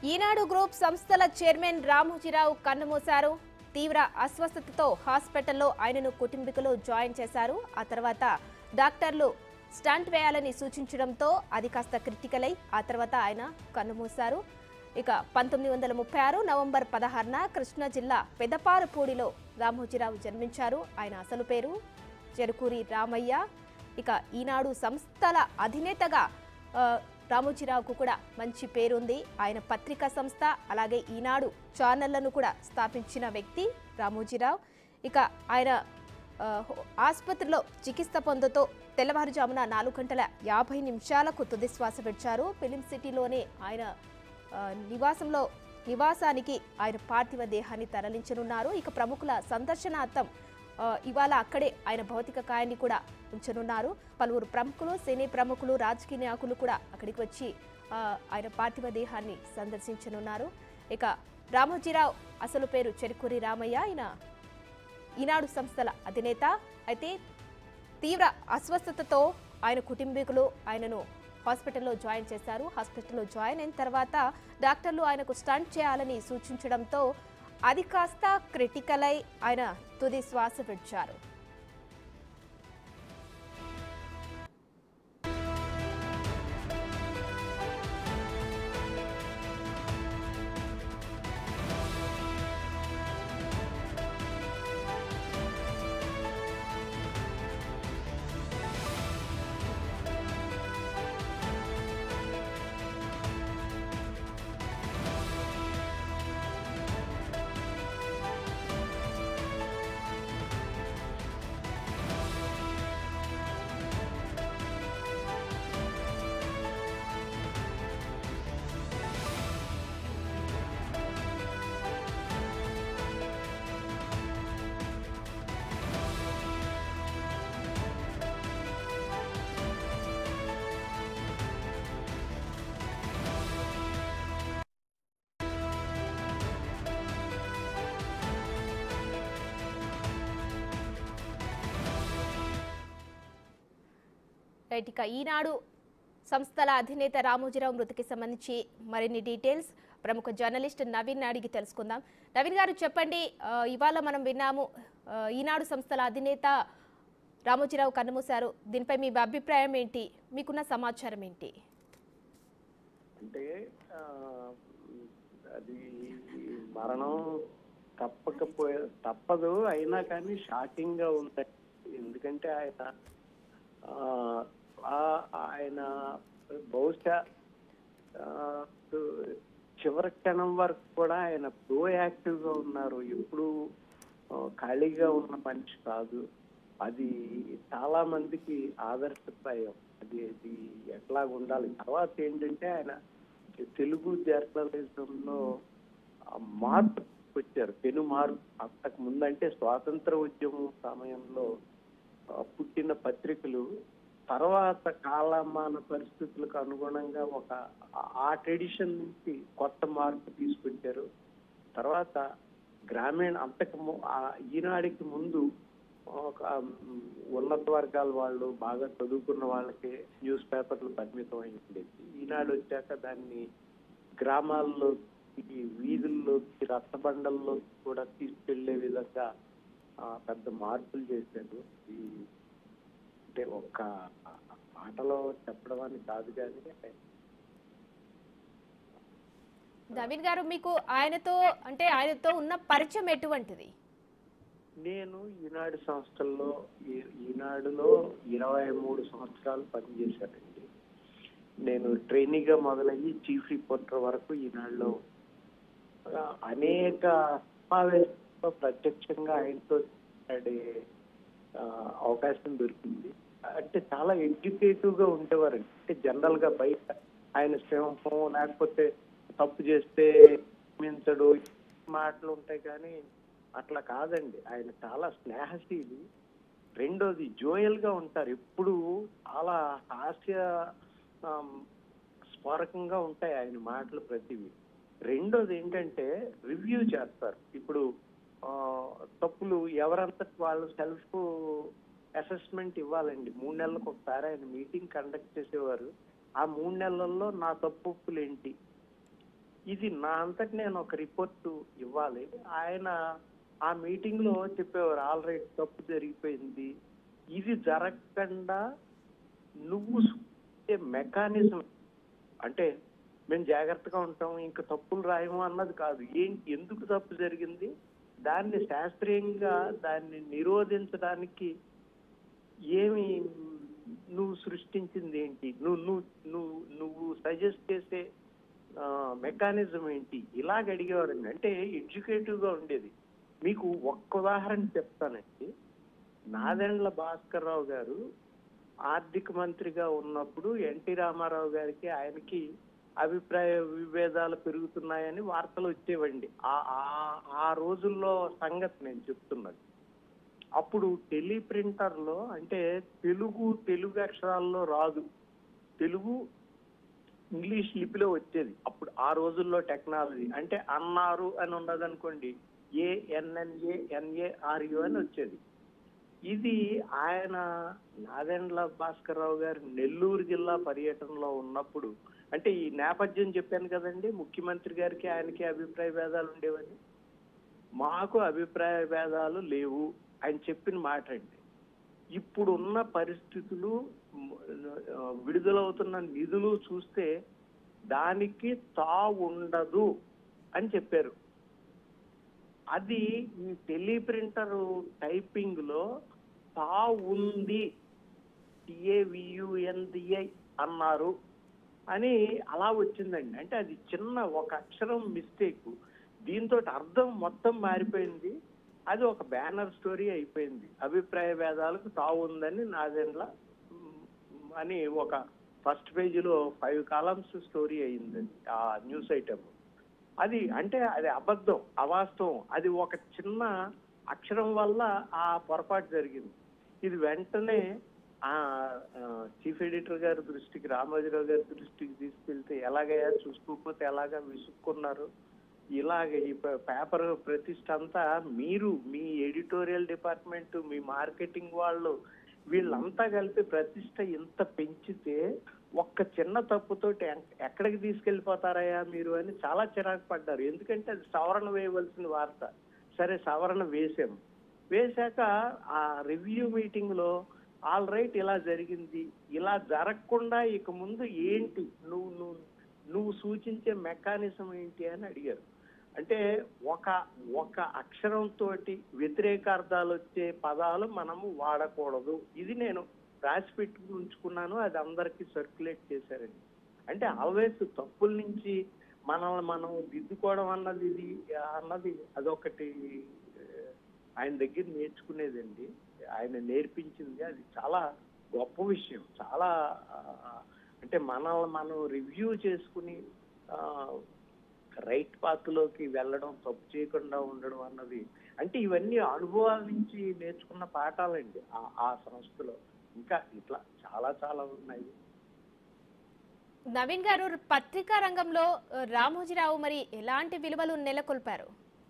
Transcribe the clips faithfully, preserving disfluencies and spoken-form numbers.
ఈనాడు group సంస్థల chairman Ramoji Rao కన్నుమూశారు. తీవ్ర అస్వస్థతతో హాస్పిటల్లో ఆయనను కుటుంబీకులు జాయిన్ చేశారు. ఆ తర్వాత డాక్టర్లు స్టంట్ వేయాలని సూచించడంతో అది కాస్త క్రిటికల్ అయి ఆ తర్వాత ఆయన కన్నుమూశారు. ఇక పంతొమ్మిది వందల ముప్పై ఆరు నవంబర్ పదహారున కృష్ణా జిల్లా పెదపారుపూడిలో రామోజీరావు జన్మించారు. ఆయన అసలు పేరు చెరుకూరి రామయ్య. ఇక ఈనాడు సంస్థల అధినేతగా రామోజీరావుకు కూడా మంచి పేరుంది. ఆయన పత్రికా సంస్థ అలాగే ఈనాడు ఛానళ్లను కూడా స్థాపించిన వ్యక్తి రామోజీరావు. ఇక ఆయన ఆసుపత్రిలో చికిత్స పొందుతూ తెల్లవారుజామున నాలుగు గంటల యాభై నిమిషాలకు తుది శ్వాస విడిచారు. ఫిలిం సిటీలోనే ఆయన నివాసంలో నివాసానికి ఆయన పార్థివ దేహాన్ని తరలించనున్నారు. ఇక ప్రముఖుల సందర్శనార్థం ఇవాళ అక్కడే ఆయన భౌతిక కాయాన్ని కూడా ఉంచనున్నారు. పలువురు ప్రముఖులు, సినీ ప్రముఖులు, రాజకీయ నాయకులు కూడా అక్కడికి వచ్చి ఆయన పార్థివ దేహాన్ని సందర్శించనున్నారు. ఇక రామోజీరావు అసలు పేరు చెరుకూరి రామయ్య. ఆయన ఈనాడు సంస్థల అధినేత. అయితే తీవ్ర అస్వస్థతతో ఆయన కుటుంబీకులు ఆయనను హాస్పిటల్లో జాయిన్ చేశారు. హాస్పిటల్లో జాయిన్ అయిన తర్వాత డాక్టర్లు ఆయనకు స్టంట్ చేయాలని సూచించడంతో అది కాస్త క్రిటికల్ అయి ఆయన తుది శ్వాస విడిచారు. ఇక ఈనాడు సంస్థల అధినేత రామోజీరావు మృతికి సంబంధించి మరిన్ని డీటెయిల్స్ ప్రముఖ జర్నలిస్ట్ నవీన్ అడిగి తెలుసుకుందాం. నవీన్ గారు చెప్పండి, ఇవాళ మనం విన్నాము ఈనాడు సంస్థల అధినేత రామోజీరావు కన్నుమూశారు. దీనిపై మీ అభిప్రాయం ఏంటి? మీకున్న సమాచారం ఏంటి? అంటే అది మరణం తప్పకపోయే తప్పదు, అయినా కానీ షాకింగ్ గా ఉంది. ఎందుకంటే ఆయన ఆయన బహుశా చివరి క్షణం వరకు కూడా ఆయన ప్రో యాక్టివ్ గా ఉన్నారు. ఎప్పుడు ఖాళీగా ఉన్న మనిషి కాదు. అది చాలా మందికి ఆదర్శప్రాయం. అది అది ఎట్లా ఉండాలి. తర్వాత ఏంటంటే ఆయన తెలుగు జర్నలిజంలో మార్పు వచ్చారు, పెను మార్పు. అంతకు ముందంటే స్వాతంత్ర ఉద్యమం సమయంలో పుట్టిన పత్రికలు తర్వాత కాలమాన పరిస్థితులకు అనుగుణంగా ఒక ఆ ట్రెడిషన్ నుంచి కొత్త మార్పు తీసుకొచ్చారు. తర్వాత గ్రామీణ అంతకు ఈనాడికి ముందు ఒక ఉన్నత వర్గాల వాళ్ళు, బాగా చదువుకున్న వాళ్ళకి న్యూస్ పేపర్లు పరిమితం అయింది. ఈనాడు వచ్చాక దాన్ని గ్రామాల్లో, వీధుల్లోకి, రచ్చబండల్లో కూడా తీసుకెళ్లే విధంగా పెద్ద మార్పులు చేశారు. ఈ అంటే ఒక్క మాటలో చెప్పడం అని కాదు. కానీ నవీన్ గారు, మీకు ఆయనతో అంటే ఆయనతో ఉన్న పరిచయం ఎటువంటిది? నేను ఈనాడు సంస్థల్లో ఈనాడులో ఇరవై మూడు సంవత్సరాలు పనిచేశానండి. నేను ట్రైనీగా మొదలయ్యి చీఫ్ రిపోర్టర్ వరకు ఈనాడులో అనేక సమావేశాల్లో ప్రత్యక్షంగా ఆయనతో మాట్లాడే అవకాశం దొరికింది. అంటే చాలా ఎడ్యుకేటివ్ గా ఉండేవారు. అంటే జనరల్ గా బయట ఆయన సింహం లేకపోతే తప్పు చేస్తే మించడు మాటలు ఉంటాయి, కానీ అట్లా కాదండి. ఆయన చాలా స్నేహశీలి. రెండోది జోయల్ గా ఉంటారు. ఎప్పుడు చాలా హాస్య స్ఫోరకంగా ఉంటాయి ఆయన మాటలు ప్రతివి. రెండోది ఏంటంటే రివ్యూ చేస్తారు. ఇప్పుడు తప్పులు ఎవరంతటి వాళ్ళు సెల్ఫ్ అసెస్మెంట్ ఇవ్వాలండి. మూడు నెలలకు ఒకసారి ఆయన మీటింగ్ కండక్ట్ చేసేవారు. ఆ మూడు నెలల్లో నా తప్పులు ఏంటి, ఇది నా అంతటి నేను ఒక రిపోర్టు ఇవ్వాలి. ఆయన ఆ మీటింగ్ లో చెప్పేవారు, ఆల్ రైట్ తప్పు జరిగిపోయింది, ఇది జరగకుండా నువ్వు మెకానిజం అంటే మేము జాగ్రత్తగా ఉంటాం ఇంకా తప్పులు రాయము అన్నది కాదు. ఏంటి ఎందుకు తప్పు జరిగింది, దాన్ని శాస్త్రీయంగా దాన్ని నిరోధించడానికి ఏమి నువ్వు సృష్టించింది ఏంటి, నువ్వు నువ్వు నువ్వు నువ్వు సజెస్ట్ చేసే మెకానిజం ఏంటి, ఇలాగ అడిగేవారండి. అంటే ఎడ్యుకేటివ్ గా ఉండేది. మీకు ఒక్క ఉదాహరణ చెప్తానండి. నాదెండ్ల భాస్కర్ రావు గారు ఆర్థిక మంత్రిగా ఉన్నప్పుడు ఎన్టీ రామారావు గారికి ఆయనకి అభిప్రాయ విభేదాలు పెరుగుతున్నాయని వార్తలు వచ్చేవండి. ఆ ఆ రోజుల్లో సంగతి నేను చెప్తున్నది. అప్పుడు టెలి ప్రింటర్ లో అంటే తెలుగు తెలుగు అక్షరాల్లో రాదు, తెలుగు ఇంగ్లీష్ లిపిలో వచ్చేది. అప్పుడు ఆ రోజుల్లో టెక్నాలజీ అంటే అన్నారు అని ఉండదు అనుకోండి, ఏఎన్ఎన్ఏ ఎన్ఏఆర్యు అని వచ్చేది. ఇది ఆయన నాదెండ్ల భాస్కర్ రావు గారు నెల్లూరు జిల్లా పర్యటనలో ఉన్నప్పుడు, అంటే ఈ నేపథ్యం చెప్పాను కదండి, ముఖ్యమంత్రి గారికి ఆయనకి అభిప్రాయ భేదాలు ఉండేవని. మాకు అభిప్రాయ భేదాలు లేవు ఆయన చెప్పిన మాట అండి. ఇప్పుడున్న పరిస్థితులు, విడుదలవుతున్న నిధులు చూస్తే దానికి తా ఉండదు అని చెప్పారు. అది ఈ టెలి ప్రింటర్ టైపింగ్ లో తా ఉంది, టిఏవియుఎన్డిఐ అన్నారు అని అలా వచ్చిందండి. అంటే అది చిన్న ఒక అక్షరం మిస్టేక్, దీంతో అర్థం మొత్తం మారిపోయింది. అది ఒక బ్యానర్ స్టోరీ అయిపోయింది. అభిప్రాయ భేదాలకు తావు ఉందని నాదెండ్ల అని ఒక ఫస్ట్ పేజీలో ఫైవ్ కాలమ్స్ స్టోరీ అయింది ఆ న్యూస్ ఐటమ్. అది అంటే అది అబద్ధం, అవాస్తవం. అది ఒక చిన్న అక్షరం వల్ల ఆ పొరపాటు జరిగింది. ఇది వెంటనే ఆ చీఫ్ ఎడిటర్ గారి దృష్టికి, రామోజీరావు గారి దృష్టికి తీసుకెళ్తే ఎలాగయ్యా చూసుకోకపోతే ఎలాగా విసుక్కున్నారు. ఇలాగ ఈ పేపర్ ప్రతిష్ట అంతా మీరు, మీ ఎడిటోరియల్ డిపార్ట్మెంట్, మీ మార్కెటింగ్ వాళ్ళు, వీళ్ళంతా కలిపి ప్రతిష్ట ఇంత పెంచితే ఒక్క చిన్న తప్పుతోటి ఎక్కడికి తీసుకెళ్లిపోతారయ్యా మీరు అని చాలా చిరాకు పడ్డారు. ఎందుకంటే అది సవరణ వేయవలసిన వార్త. సరే సవరణ వేసాము. వేశాక ఆ రివ్యూ మీటింగ్ లో ఆల్ రైట్ ఇలా జరిగింది, ఇలా జరగకుండా ఇక ముందు ఏంటి నువ్వు నువ్వు నువ్వు సూచించే మెకానిజం ఏంటి అని అడిగారు. అంటే ఒక ఒక అక్షరంతో వ్యతిరేకార్థాలు వచ్చే పదాలు మనము వాడకూడదు, ఇది నేను రాసి పెట్టి ఉంచుకున్నాను, అది అందరికీ సర్క్యులేట్ చేశారండి. అంటే ఆల్వేస్ తప్పుల నుంచి మనల్ని మనం దిద్దుకోవడం అన్నది ఇది అన్నది అదొకటి ఆయన దగ్గర నేర్చుకునేదండి. ఆయన నేర్పించింది అది చాలా గొప్ప విషయం. చాలా అంటే మనల్ని మనం రివ్యూ చేసుకుని రైట్ పాత్ లోకి వెళ్ళడం, తప్పు చేయకుండా ఉండడం అన్నది, అంటే ఇవన్నీ అనుభవాల నుంచి నేర్చుకున్న పాఠాలండి ఆ సంస్థలో. ఇంకా ఇట్లా చాలా చాలా ఉన్నాయి. నవీన్ గారు, పత్రికా రంగంలో రామోజీరావు మరి ఎలాంటి విలువలు నెలకొల్పారు?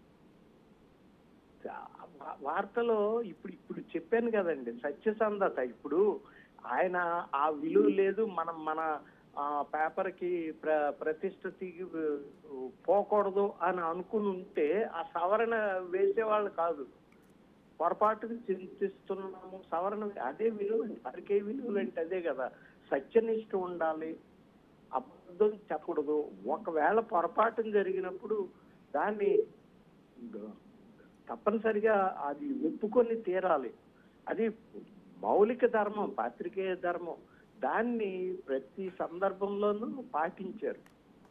వార్తలో ఇప్పుడు ఇప్పుడు చెప్పాను కదండి, సత్యసంధత. ఇప్పుడు ఆయన ఆ విలువ లేదు, మనం మన పేపర్ కి ప్ర ప్రతిష్ట తిరిగి పోకూడదు అని అనుకుని ఉంటే ఆ సవరణ వేసేవాళ్ళు కాదు. పొరపాటుని చింతిస్తున్నాము, సవరణ అదే విలువ. అరికే విలువలు అంటే అదే కదా, సత్యనిష్ట ఉండాలి, అబద్ధం చెప్పకూడదు. ఒకవేళ పొరపాటును జరిగినప్పుడు దాన్ని తప్పనిసరిగా అది ఒప్పుకొని తీరాలి. అది మౌలిక ధర్మం, పాత్రికేయ ధర్మం. దాన్ని ప్రతి సందర్భంలోనూ పాటించారు.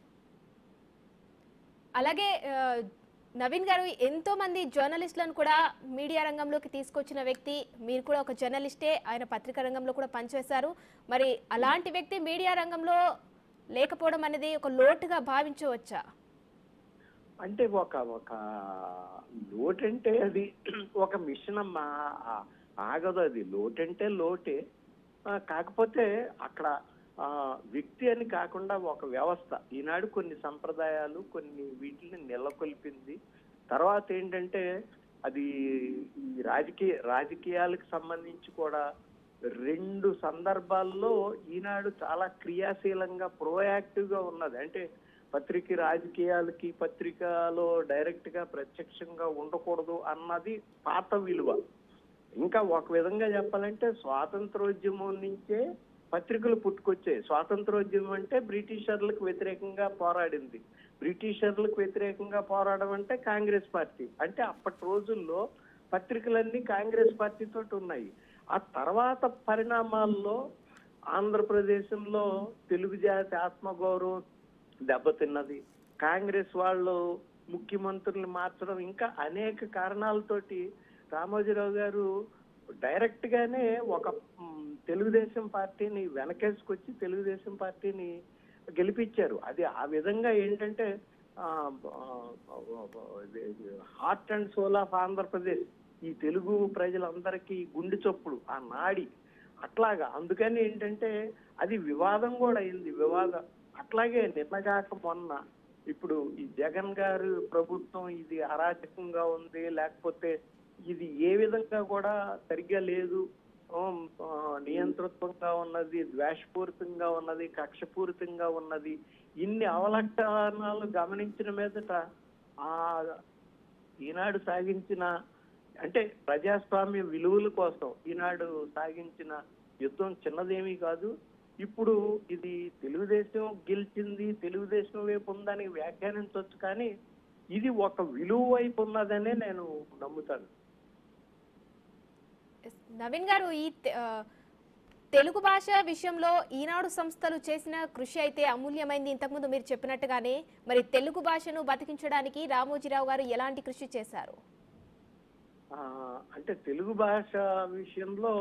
అలాగే నవీన్ గారు, ఎంతో మంది జర్నలిస్టులను కూడా మీడియా రంగంలోకి తీసుకొచ్చిన వ్యక్తి మీరు కూడా ఒక జర్నలిస్టే, ఆయన పత్రికా రంగంలో కూడా పనిచేశారు. మరి అలాంటి వ్యక్తి మీడియా రంగంలో లేకపోవడం అనేది ఒక లోటుగా భావించవచ్చా? అంటే ఒక ఒక లోటంటే అది ఒక మిషన్ అమ్మా, ఆగదు. అది లోటంటే లోటే. కాకపోతే అక్కడ వ్యక్తి అని కాకుండా ఒక వ్యవస్థ ఈనాడు కొన్ని సంప్రదాయాలు, కొన్ని వీటిని నెలకొల్పింది. తర్వాత ఏంటంటే అది రాజకీయ రాజకీయాలకు సంబంధించి కూడా రెండు సందర్భాల్లో ఈనాడు చాలా క్రియాశీలంగా, ప్రోయాక్టివ్ గా ఉన్నది. అంటే పత్రిక రాజకీయాలకి పత్రికలో డైరెక్ట్ గా ప్రత్యక్షంగా ఉండకూడదు అన్నది పాత విలువ. ఇంకా ఒక విధంగా చెప్పాలంటే స్వాతంత్రోద్యమం నుంచే పత్రికలు పుట్టుకొచ్చాయి. స్వాతంత్రోద్యమం అంటే బ్రిటిషర్లకు వ్యతిరేకంగా పోరాడింది. బ్రిటిషర్లకు వ్యతిరేకంగా పోరాడడం అంటే కాంగ్రెస్ పార్టీ. అంటే అప్పటి రోజుల్లో పత్రికలన్నీ కాంగ్రెస్ పార్టీతో ఉన్నాయి. ఆ తర్వాత పరిణామాల్లో ఆంధ్రప్రదేశ్లో తెలుగు జాతి ఆత్మగౌరవం దెబ్బతిన్నది. కాంగ్రెస్ వాళ్ళు ముఖ్యమంత్రులు మార్చడం, ఇంకా అనేక కారణాలతోటి రామోజీరావు గారు డైరెక్ట్ గానే ఒక తెలుగుదేశం పార్టీని వెనకేసుకొచ్చి తెలుగుదేశం పార్టీని గెలిపించారు. అది ఆ విధంగా ఏంటంటే heart and soul of Andhra Pradesh, ఈ తెలుగు ప్రజలందరికీ గుండె చప్పుడు, ఆ నాడి అట్లాగా. అందుకని ఏంటంటే అది వివాదం కూడా అయింది. వివాదం అట్లాగే నిన్నగాక మొన్న ఇప్పుడు ఈ జగన్ గారు ప్రభుత్వం ఇది అరాచకంగా ఉంది, లేకపోతే ఇది ఏ విధంగా కూడా సరిగ్గా లేదు, నియంతృత్వంగా ఉన్నది, ద్వేషపూరితంగా ఉన్నది, కక్షపూరితంగా ఉన్నది, ఇన్ని అవలక్షణాలు గమనించిన మీదట ఆ ఈనాడు సాగించిన అంటే ప్రజాస్వామ్య విలువల కోసం ఈనాడు సాగించిన యుద్ధం చిన్నదేమీ కాదు. ఇప్పుడు ఇది తెలుగుదేశం గెలిచింది, తెలుగుదేశం వైపు ఉందని వ్యాఖ్యానించవచ్చు, కానీ ఇది ఒక విలువ వైపు ఉన్నదనే నేను నమ్ముతాను. నవీన్ గారు, ఈ తెలుగు భాష విషయంలో ఈనాడు సంస్థలు చేసిన కృషి అయితే అమూల్యమైంది. ఇంతకుముందు మీరు చెప్పినట్టుగానే మరి తెలుగు భాషను బతికించడానికి రామోజీరావు గారు ఎలాంటి కృషి చేశారు? అంటే తెలుగు భాష విషయంలో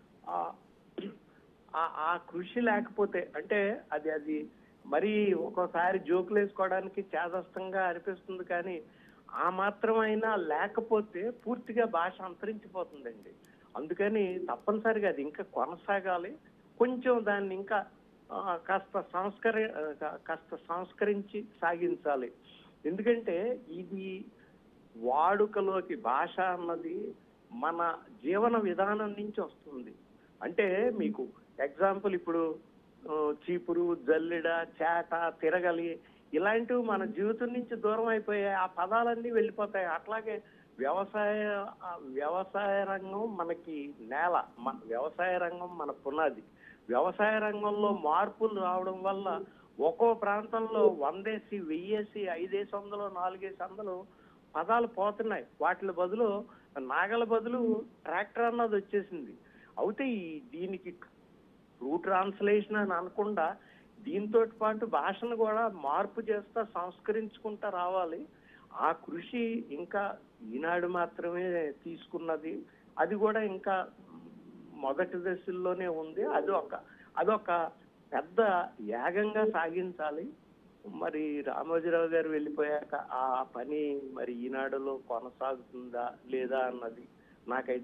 ఆ కృషి లేకపోతే అంటే అది అది మరి ఒక్కోసారి జోకులు వేసుకోవడానికి చేదస్తంగా అనిపిస్తుంది, కానీ ఆ మాత్రమైనా లేకపోతే పూర్తిగా భాష అంతరించిపోతుందండి. అందుకని తప్పనిసరిగా అది ఇంకా కొనసాగాలి. కొంచెం దాన్ని ఇంకా కాస్త సంస్కరి కాస్త సంస్కరించి సాగించాలి. ఎందుకంటే ఇది వాడుకలోకి భాష అన్నది మన జీవన విధానం నుంచి వస్తుంది. అంటే మీకు ఎగ్జాంపుల్ ఇప్పుడు చీపురు, జల్లెడ, చేట, తిరగలి ఇలాంటివి మన జీవితం నుంచి దూరం అయిపోయాయి. ఆ పదాలన్నీ వెళ్ళిపోతాయి. అట్లాగే వ్యవసాయ వ్యవసాయ రంగం మనకి నేల, మన వ్యవసాయ రంగం మన పునాది. వ్యవసాయ రంగంలో మార్పులు రావడం వల్ల ఒక్కో ప్రాంతంలో వందేసి, వెయ్యేసి, ఐదేసి వందలు, నాలుగేసి వందలు పదాలు పోతున్నాయి. వాటి బదులు నాగల బదులు ట్రాక్టర్ అన్నది వచ్చేసింది. అయితే ఈ దీనికి ట్రూ ట్రాన్స్లేషన్ అని అనకుండా దీంతో పాటు భాషను కూడా మార్పు చేస్తా సంస్కరించుకుంటా రావాలి. ఆ కృషి ఇంకా ఈనాడు మాత్రమే తీసుకున్నది. అది కూడా ఇంకా మొదటి దశల్లోనే ఉంది. అది ఒక అదొక పెద్ద యాగంగా సాగించాలి. మరి రామోజీరావు గారు వెళ్ళిపోయాక ఆ పని మరి ఈనాడులో కొనసాగుతుందా లేదా అన్నది నాకైతే